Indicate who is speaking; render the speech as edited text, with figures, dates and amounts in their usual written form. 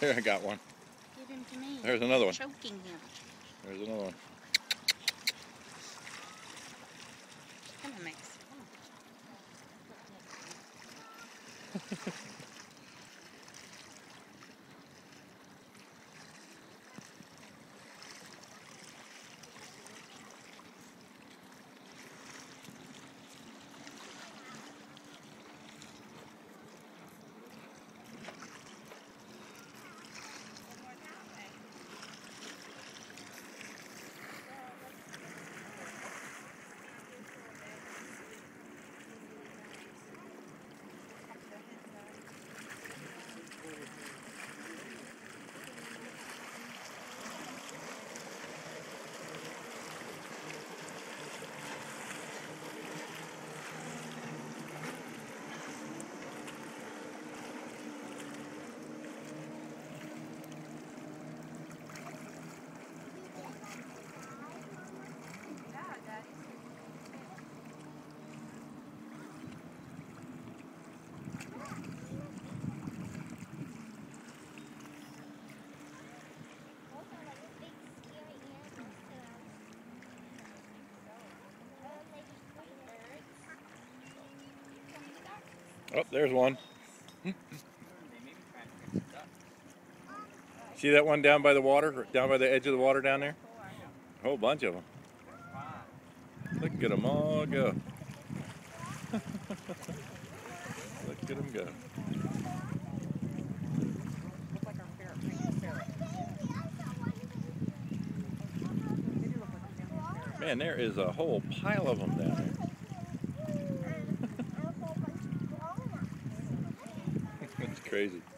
Speaker 1: There, I got one.
Speaker 2: Give him to me.
Speaker 1: There's another one.
Speaker 2: Choking him.
Speaker 1: There's another one.
Speaker 2: Come on, Max. Come on.
Speaker 1: Oh, there's one. See that one down by the water, down by the edge of the water down there? A whole bunch of them. Look at them all go. Look at them go. Man, there is a whole pile of them down there. It's crazy.